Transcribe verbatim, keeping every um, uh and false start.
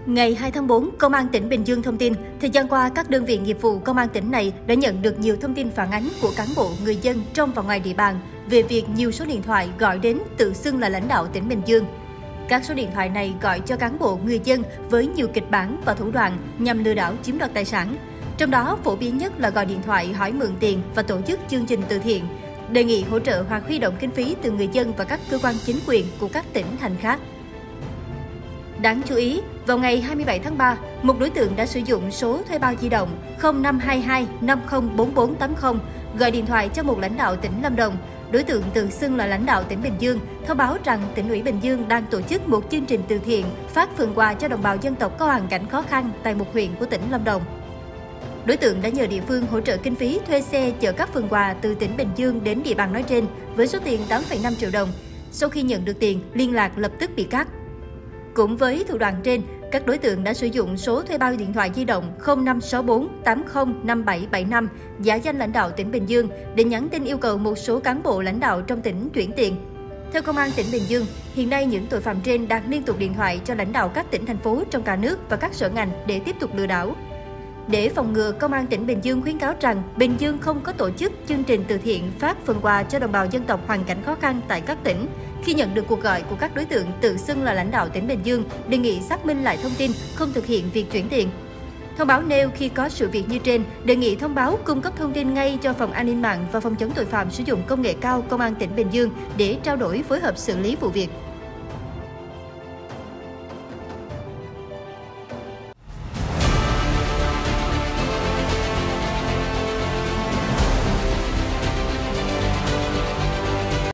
Ngày hai tháng tư, Công an tỉnh Bình Dương thông tin, thời gian qua, các đơn vị nghiệp vụ Công an tỉnh này đã nhận được nhiều thông tin phản ánh của cán bộ, người dân trong và ngoài địa bàn về việc nhiều số điện thoại gọi đến tự xưng là lãnh đạo tỉnh Bình Dương. Các số điện thoại này gọi cho cán bộ, người dân với nhiều kịch bản và thủ đoạn nhằm lừa đảo chiếm đoạt tài sản. Trong đó, phổ biến nhất là gọi điện thoại hỏi mượn tiền và tổ chức chương trình từ thiện, đề nghị hỗ trợ hoặc huy động kinh phí từ người dân và các cơ quan chính quyền của các tỉnh thành khác. Đáng chú ý, vào ngày hai mươi bảy tháng ba, một đối tượng đã sử dụng số thuê bao di động không năm hai hai năm không bốn bốn tám không gọi điện thoại cho một lãnh đạo tỉnh Lâm Đồng. Đối tượng tự xưng là lãnh đạo tỉnh Bình Dương, thông báo rằng tỉnh ủy Bình Dương đang tổ chức một chương trình từ thiện phát phần quà cho đồng bào dân tộc có hoàn cảnh khó khăn tại một huyện của tỉnh Lâm Đồng. Đối tượng đã nhờ địa phương hỗ trợ kinh phí thuê xe chở các phần quà từ tỉnh Bình Dương đến địa bàn nói trên với số tiền tám phẩy năm triệu đồng. Sau khi nhận được tiền, liên lạc lập tức bị cắt. Cũng với thủ đoạn trên, các đối tượng đã sử dụng số thuê bao điện thoại di động không năm sáu bốn tám không năm bảy bảy năm giả danh lãnh đạo tỉnh Bình Dương để nhắn tin yêu cầu một số cán bộ lãnh đạo trong tỉnh chuyển tiền. Theo Công an tỉnh Bình Dương, hiện nay những tội phạm trên đang liên tục điện thoại cho lãnh đạo các tỉnh, thành phố trong cả nước và các sở ngành để tiếp tục lừa đảo. Để phòng ngừa, Công an tỉnh Bình Dương khuyến cáo rằng Bình Dương không có tổ chức chương trình từ thiện phát phần quà cho đồng bào dân tộc hoàn cảnh khó khăn tại các tỉnh. Khi nhận được cuộc gọi của các đối tượng tự xưng là lãnh đạo tỉnh Bình Dương, đề nghị xác minh lại thông tin, không thực hiện việc chuyển tiền. Thông báo nêu khi có sự việc như trên, đề nghị thông báo cung cấp thông tin ngay cho Phòng An ninh mạng và Phòng chống tội phạm sử dụng công nghệ cao Công an tỉnh Bình Dương để trao đổi phối hợp xử lý vụ việc.